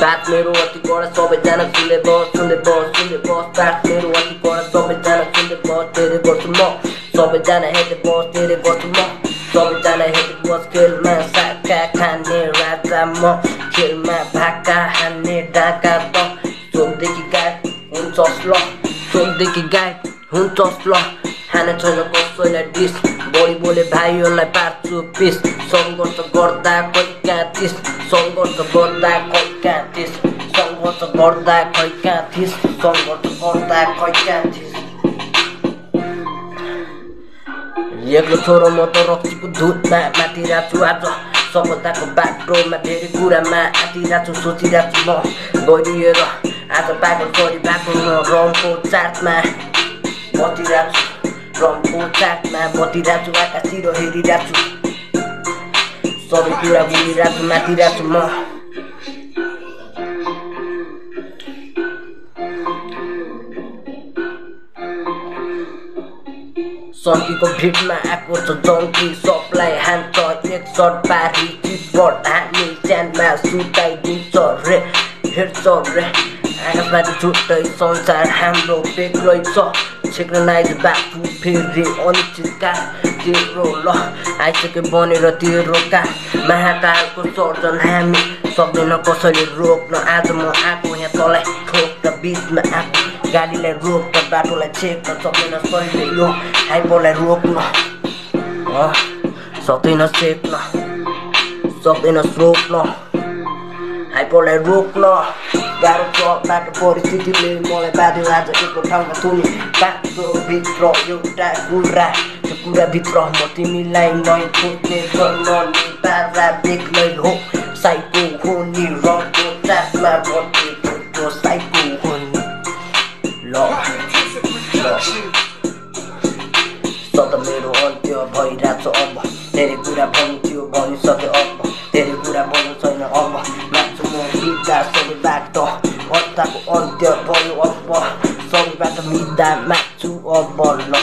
बात मेरो अति कडा सबैजना सुन्दै बस बात मेरो अति कडा सबैजना सुन्दै बस धेरै गर्छु म सबैजना हेर्दै बस धेरै गर्छु म सबैजना हेर्दै बस खेलमा साका खाने राजा म खेलमा भाका हान्ने डाका त सोमदेखि गाई हुन्छस् ल सोमदेखि गाई हुन्छस् ल खाने छैन कसैलाई डिस बढी बोले भाइहरूलाई पार्छु पिस सङ्घर्ष गर्दा खै कहाँ थिस सङ्घर्ष गर्दा खै कहाँ थिस सङ्घर्ष गर्दा खै कहाँ थिस सङ्घर्ष गर्दा खै कहाँ थिस एक्लो छोरो म त रक्सीको दुधमा माथिरहेको छु आज सफलताको बाटोमा धेरै कुरामा आँटिरहेको छु सोचिरहेको छु म गइदिएर आज पागल गरी भएको म रङको चाटमा बसिरहेको छु रङको चाटमा बसिरहेको छु आकाशतिर हेरिरहेको छु सबै कुरा भुलिरहेको छु माथिरहेको छु म सन्कीको भिडमा आएको छ जङ्की सबलाई हान्छ एक सर्ट पारी चिपट हान्ने च्यानमा सुताइदिन्छ रे हेर्छ रे आकाशमाथि छुट्टै संसार हाम्रो बेग्लै छ सिक्रेनाइज बाटु फेरि अनिश्चितका तेरो ल आइसक्यो बनेर तेरो का महाकालको सर्जन हामी सक्दैन कसैले रोक्न आज म आएको यहाँ तँलाई ठोक्न बिचमा आएको गाडीलाई रोक्न बाटोलाई छेक्न सक्दैन सहिले यो हाइपरलाई रोक्न सक्दैन सेक्न सक्दैन रोक्न हाइपरलाई रोक्न गाह्रो छ बाटो परिस्थितिले मलाई बाँध्यो आज एकको ठाउँमा थुनी बाटो भित्र एउटा कुरा त्यो कुराभित्र म तिमीलाई नै खोज्ने गर्न तारा बेग्लै हो साइको हो नि रङको चाटमा बसेको साइको हो नि ल सत मेरो अन्त्य भइरहेछ अब धेरै कुरा भन्नु थियो भनिसक्यो अब धेरै कुरा भन्नु छैन अब माग्छु म बिदा सबैबाट हप्ताको अन्त्य भयो अब सबैबाट बिदा माग्छु अब ल